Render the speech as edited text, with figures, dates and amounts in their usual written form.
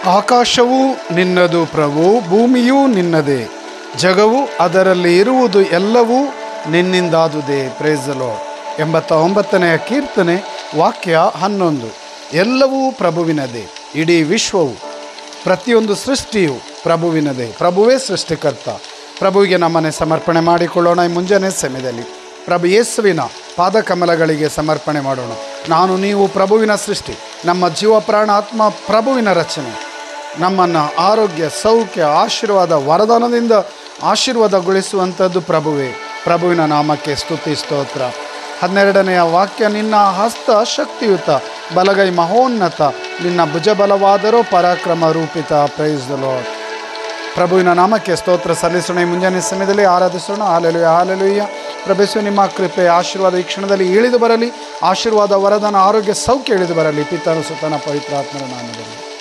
ಆಕಾಶವೂ ನಿನ್ನದು ಪ್ರಭು, ಭೂಮಿಯೂ ನಿನ್ನದೇ, ಜಗವು ಅದರಲ್ಲಿ ಇರುವುದು ಎಲ್ಲವೂ ನಿನ್ನಿಂದಾದುದೇ. Praise the lord. 89ನೆಯ ಕೀರ್ತನೆ ವಾಕ್ಯ 11. ಎಲ್ಲವೂ ಪ್ರಭುವಿನದೇ, ಇಡೀ ವಿಶ್ವವು, ಪ್ರತಿಯೊಂದು ಸೃಷ್ಟಿಯು ಪ್ರಭುವಿನದೇ. ಪ್ರಭುವೇ ಸೃಷ್ಟಿಕರ್ತ. ಪ್ರಭುವಿಗೆ ನಮ್ಮನೆ ಸಮರ್ಪಣೆ ಮಾಡಿಕೊಳ್ಳೋಣ. ಈ ಮುಂಜಾನೆ ಸಮಯದಲ್ಲಿ ಪ್ರಭು ಯೇಸುವಿನ ಪಾದಕಮಲಗಳಿಗೆ ಸಮರ್ಪಣೆ ಮಾಡೋಣ. ನಾನು ನೀವು ಪ್ರಭುವಿನ ಸೃಷ್ಟಿ, ನಮ್ಮ ಜೀವ ಪ್ರಾಣ ಆತ್ಮ ಪ್ರಭುವಿನ ರಚನೆ. ನಮ್ಮನ್ನು ಆರೋಗ್ಯ, ಸೌಖ್ಯ, ಆಶೀರ್ವಾದ, ವರದಾನದಿಂದ ಆಶೀರ್ವಾದಗೊಳಿಸುವಂಥದ್ದು ಪ್ರಭುವೇ. ಪ್ರಭುವಿನ ನಾಮಕ್ಕೆ ಸ್ತುತಿ ಸ್ತೋತ್ರ. 12ನೆಯ ವಾಕ್ಯ, ನಿನ್ನ ಹಸ್ತ ಶಕ್ತಿಯುತ, ಬಲಗೈ ಮಹೋನ್ನತ, ನಿನ್ನ ಭುಜಬಲವಾದರೂ ಪರಾಕ್ರಮ ರೂಪಿತ. Price the lord. ಪ್ರಭುವಿನ ನಾಮಕ್ಕೆ ಸ್ತೋತ್ರ ಸಲ್ಲಿಸೋಣ. ಈ ಮುಂಜಾನೆ ಸಮಯದಲ್ಲಿ ಆರಾಧಿಸೋಣ. Hallelujah, hallelujah. ಪ್ರಭು ನಿಮ್ಮ ಕೃಪೆ ಆಶೀರ್ವಾದ ಈ ಕ್ಷಣದಲ್ಲಿ ಇಳಿದು ಬರಲಿ. ಆಶೀರ್ವಾದ, ವರದಾನ, ಆರೋಗ್ಯ, ಸೌಖ್ಯ ಇಳಿದು ಬರಲಿ. ಪಿತನ ಸುತನ ಪವಿತ್ರಾತ್ಮರ ನಾಮದಲ್ಲಿ.